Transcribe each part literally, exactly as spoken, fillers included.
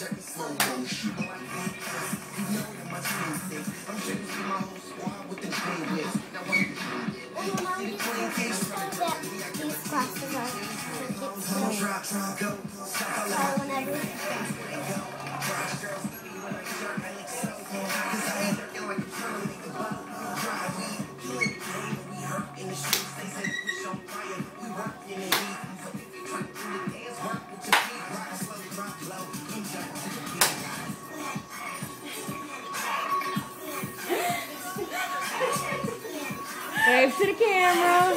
Wave to the camera.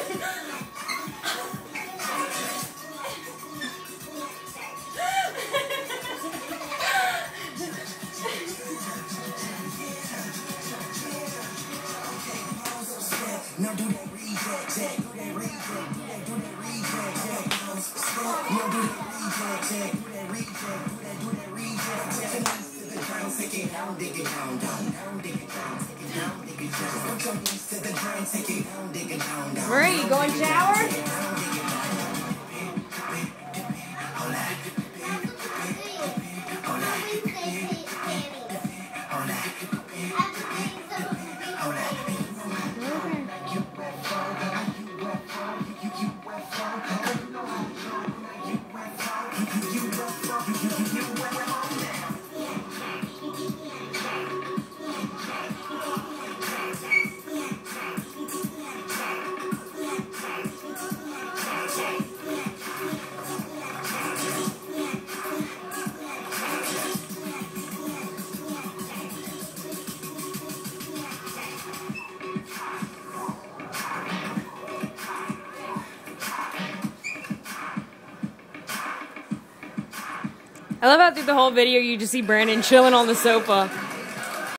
Now do that reject, check, do that reject, do that, do that reject, check. Now do that reject, check, do that reject, do that, do that reject, check. Knees to the ground, take it down, dig it down, down, down, dig it down, take it down, dig it down. Put your knees to the ground, take it down, dig it down, down. Marie, you going shower? I love how through the whole video you just see Brandon chilling on the sofa.